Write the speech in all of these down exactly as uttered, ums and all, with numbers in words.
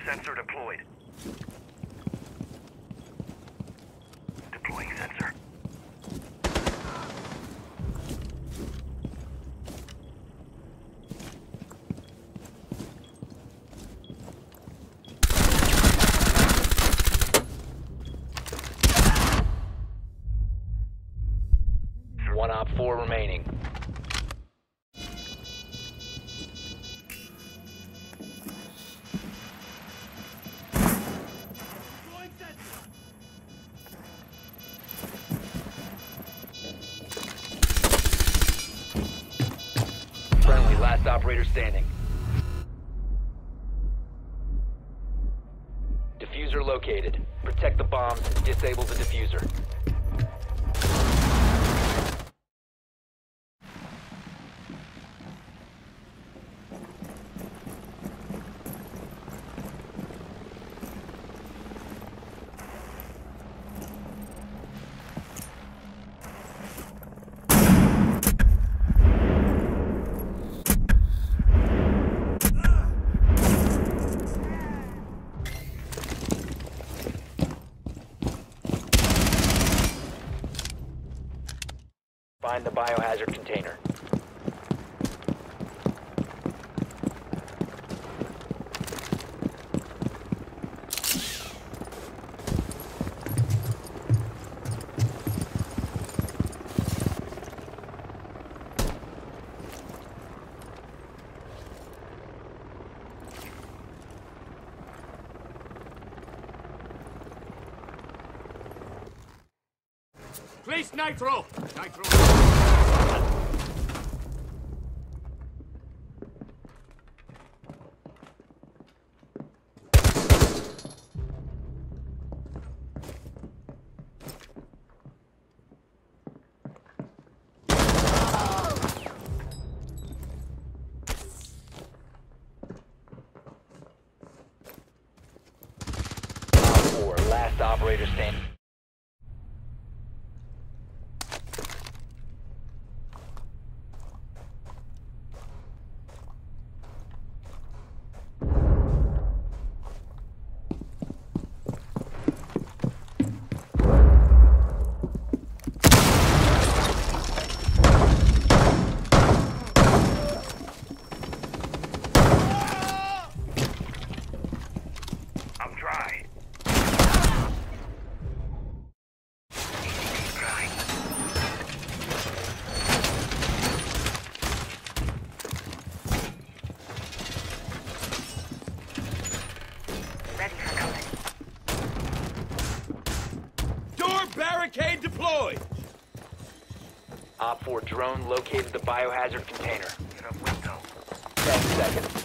Sensor deployed. Deploying sensor. One op four remaining. Friendly, last operator standing. Diffuser located. Protect the bombs and disable the diffuser. Find the biohazard container. Place nitro! Nitro! Op four, last operator standing. I'm dry. Ready for combat. Door barricade deployed! Op four drone located the biohazard container. Get up window. Ten seconds.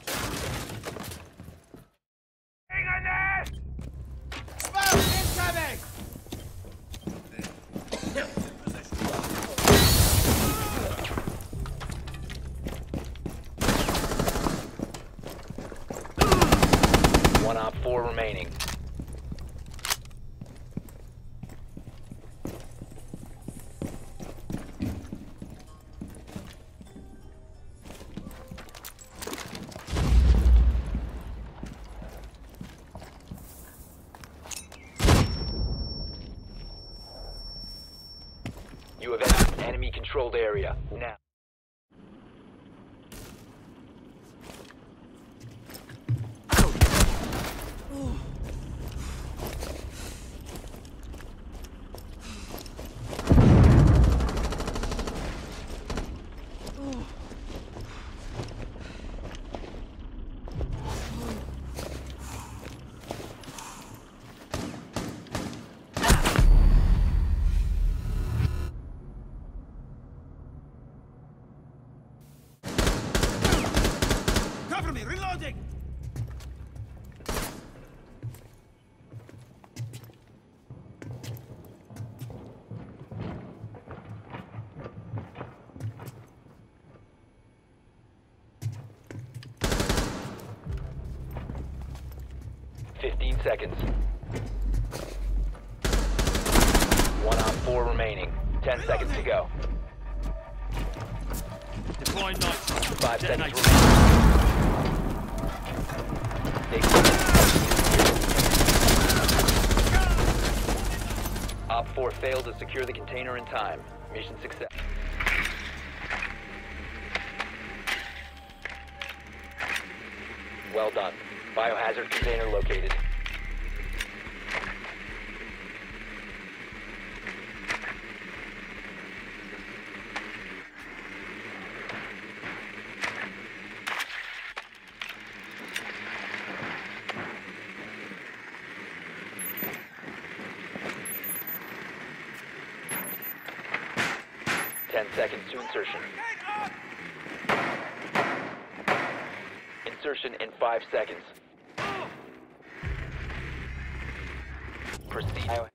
Hang on that! Incoming! One op four remaining. You have entered enemy controlled area. Now. Cover me! Reloading! Fifteen seconds. One op four remaining. Ten seconds to go. Deploying nitro. Five Detonate. seconds remaining. Stay clear. four failed to secure the container in time. Mission success. Well done. Biohazard container located. Ten seconds to insertion. Insertion in five seconds. Proceed.